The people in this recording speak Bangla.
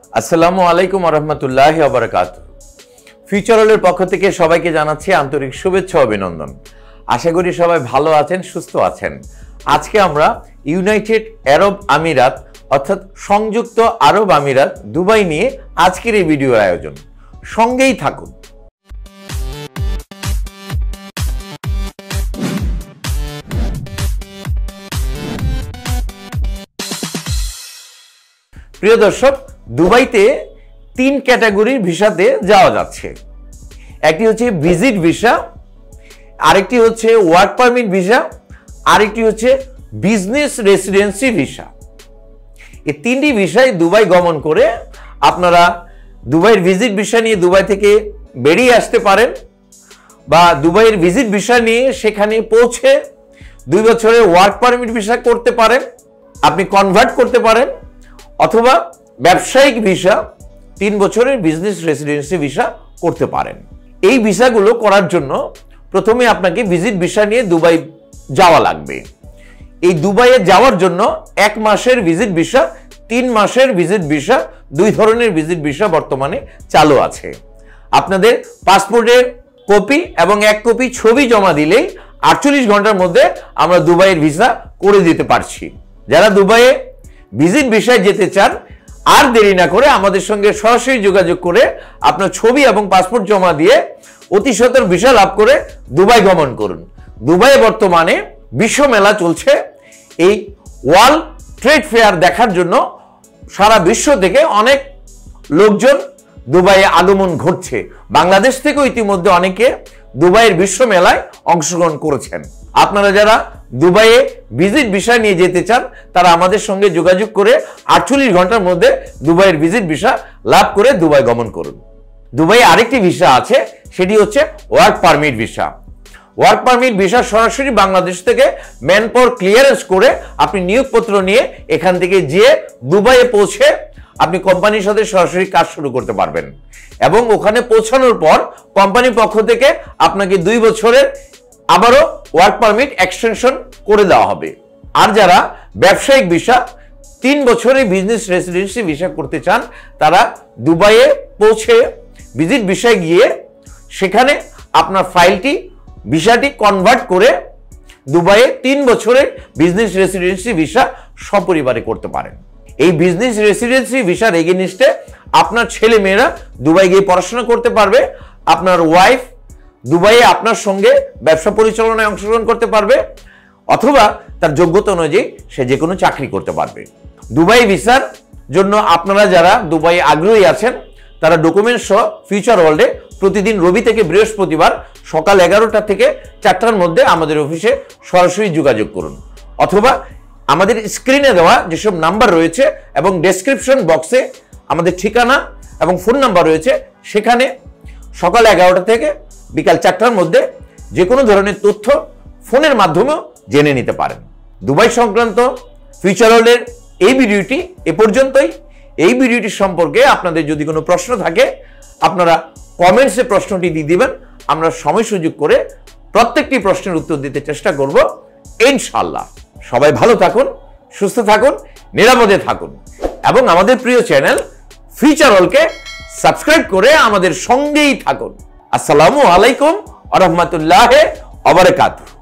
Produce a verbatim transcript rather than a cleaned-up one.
আসসালামু আলাইকুম ওয়া রাহমাতুল্লাহি ওয়া বারাকাতুহু। ফিউচারওয়ালের পক্ষ থেকে সবাইকে জানাচ্ছি আন্তরিক শুভেচ্ছা ও অভিনন্দন। আশা করি সবাই ভালো আছেন, সুস্থ আছেন। আজকে আমরা ইউনাইটেড আরব আমিরাত অর্থাৎ সংযুক্ত আরব আমিরাত দুবাই নিয়ে আজকের এই ভিডিওর আয়োজন। সঙ্গেই থাকুন। প্রিয় দর্শক, দুবাইতে তিন ক্যাটাগরির ভিসাতে যাওয়া যাচ্ছে। একটি হচ্ছে ভিজিট ভিসা, আরেকটি হচ্ছে ওয়ার্ক পারমিট ভিসা, আরেকটি হচ্ছে বিজনেস রেসিডেন্সি ভিসা। এই তিনটি ভিসায় দুবাই গমন করে আপনারা দুবাইয়ের ভিজিট ভিসা নিয়ে দুবাই থেকে বেরিয়ে আসতে পারেন, বা দুবাইয়ের ভিজিট ভিসা নিয়ে সেখানে পৌঁছে দুই বছরের ওয়ার্ক পারমিট ভিসা করতে পারেন, আপনি কনভার্ট করতে পারেন, অথবা ব্যবসায়িক ভিসা তিন বছরের বিজনেস রেসিডেন্সি ভিসা করতে পারেন। এই ভিসাগুলো করার জন্য প্রথমে আপনাকে ভিজিট ভিসা নিয়ে দুবাই যাওয়া লাগবে। এই দুবাইয়ে যাওয়ার জন্য এক মাসের ভিজিট ভিসা, তিন মাসের ভিজিট ভিসা, দুই ধরনের ভিজিট ভিসা বর্তমানে চালু আছে। আপনাদের পাসপোর্টের কপি এবং এক কপি ছবি জমা দিলেই আটচল্লিশ ঘন্টার মধ্যে আমরা দুবাইয়ের ভিসা করে দিতে পারছি। যারা দুবাইয়ে ভিজিট ভিসায় যেতে চান, আর দেরি না করে আমাদের সঙ্গে সরাসরি যোগাযোগ করে আপনার ছবি এবং পাসপোর্ট জমা দিয়ে অতি সত্বর ভিসা লাভ করে দুবাই গমন করুন। দুবাইয়ে বর্তমানে বিশ্ব মেলা চলছে। এই ওয়ার্ল্ড ট্রেড ফেয়ার দেখার জন্য সারা বিশ্ব থেকে অনেক লোকজন দুবাইয়ে আগমন ঘটছে। বাংলাদেশ থেকেও ইতিমধ্যে অনেকে দুবাইয়ের বিশ্ব মেলায় অংশগ্রহণ করেছেন। আপনারা যারা দুবাইয়ে ভিজিট ভিসা নিয়ে যেতে চান, তারা আমাদের সঙ্গে যোগাযোগ করে আটচল্লিশ ঘন্টার মধ্যে দুবাইয়ের ভিজিট ভিসা লাভ করে দুবাই গমন করুন। দুবাইয়ে আরেকটি ভিসা আছে, সেটি হচ্ছে work permit visa. Work permit visa সরাসরি বাংলাদেশ থেকে ম্যান পাওয়ার ক্লিয়ারেন্স করে আপনি নিয়োগপত্র নিয়ে এখান থেকে যেয়ে দুবাইয়ে পৌঁছে আপনি কোম্পানির সাথে সরাসরি কাজ শুরু করতে পারবেন, এবং ওখানে পৌঁছানোর পর কোম্পানির পক্ষ থেকে আপনাকে দুই বছরের আবারও ওয়ার্ক পারমিট এক্সটেনশন করে দেওয়া হবে। আর যারা ব্যবসায়িক ভিসা তিন বছরের বিজনেস রেসিডেন্সি ভিসা করতে চান, তারা দুবাইয়ে পৌঁছে ভিজিট ভিসায় গিয়ে সেখানে আপনার ফাইলটি ভিসাটি কনভার্ট করে দুবাইয়ে তিন বছরের বিজনেস রেসিডেন্সি ভিসা সপরিবারে করতে পারেন। এই বিজনেস রেসিডেন্সি ভিসার এগেইনস্টে আপনার ছেলে মেয়েরা দুবাই গিয়ে পড়াশোনা করতে পারবে, আপনার ওয়াইফ দুবাইয়ে আপনার সঙ্গে ব্যবসা পরিচালনায় অংশগ্রহণ করতে পারবে, অথবা তার যোগ্যতা অনুযায়ী সে যে কোনো চাকরি করতে পারবে। দুবাই ভিসার জন্য আপনারা যারা দুবাইয়ে আগ্রহী আছেন, তারা ডকুমেন্টস সহ ফিউচার ওয়ার্ল্ডে প্রতিদিন রবি থেকে বৃহস্পতিবার সকাল এগারোটা থেকে চারটার মধ্যে আমাদের অফিসে সরাসরি যোগাযোগ করুন, অথবা আমাদের স্ক্রিনে দেওয়া যেসব নাম্বার রয়েছে এবং ডেসক্রিপশন বক্সে আমাদের ঠিকানা এবং ফোন নাম্বার রয়েছে, সেখানে সকাল এগারোটা থেকে বিকাল চারটার মধ্যে যে কোনো ধরনের তথ্য ফোনের মাধ্যমেও জেনে নিতে পারেন। দুবাই সংক্রান্ত ফিউচার ওয়ার্ল্ডের এই ভিডিওটি এ পর্যন্তই। এই ভিডিওটি সম্পর্কে আপনাদের যদি কোনো প্রশ্ন থাকে, আপনারা কমেন্টসে প্রশ্নটি দিয়ে দিবেন। আমরা সময় সুযোগ করে প্রত্যেকটি প্রশ্নের উত্তর দিতে চেষ্টা করব ইনশাআল্লাহ। সবাই ভালো থাকুন, সুস্থ থাকুন, নিরাপদে থাকুন, এবং আমাদের প্রিয় চ্যানেল ফিউচার ওয়ার্ল্ডকে সাবস্ক্রাইব করে আমাদের সঙ্গেই থাকুন। আসসালামু আলাইকুম ওয়া রাহমাতুল্লাহি ওয়া বারাকাতুহু।